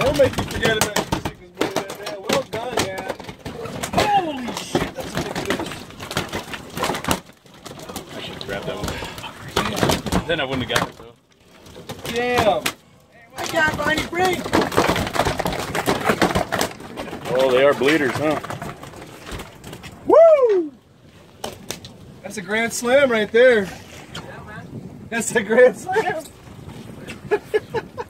That'll make you forget about your sickness, boy. That well done, man. Holy shit, that's a big fish. I should grab that one. Then I wouldn't have got it though. Damn. I can't find any brain. Oh, they are bleeders, huh? Woo! That's a grand slam right there. Yeah, man. That's a grand slam.